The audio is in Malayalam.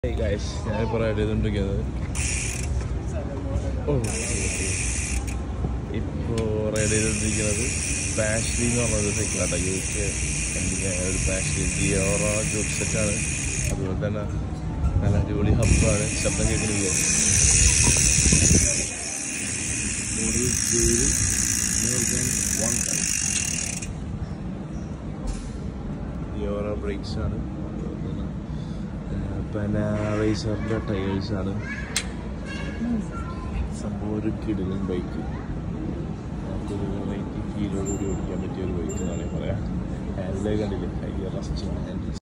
Hey guys, ഞാനിപ്പോൾ റൈഡ് ചെയ്തുകൊണ്ടിരിക്കുന്നത് പാഷ്ലി എന്ന് പറഞ്ഞൊരു സൈക്കിളാട്ടോ. UK ഒരു പാഷ്ലി ജിയോറ ജോബ് സെറ്റാണ്. അതുപോലെ തന്നെ നല്ല അടിപൊളി ഹബ്ബാണ്. ശബ്ദം കേൾക്കുന്നില്ല. ജിയോറ ബ്രേക്സ് ആണ്. പിന്നെ റേസറിൻ്റെ ടയേഴ്സാണ്. സംഭവം ഒരു കിടിലൻ ബൈക്ക്. നമുക്കൊരു വെറൈറ്റി ഫീലോടുകൂടി ഓടിക്കാൻ പറ്റിയ ഒരു ബൈക്ക് എന്നാണ് പറയാം. ഹാൻഡിലേ കണ്ടില്ലേ, ഹൈ റസ്റ്റിംഗ് ഹാൻഡിൽ.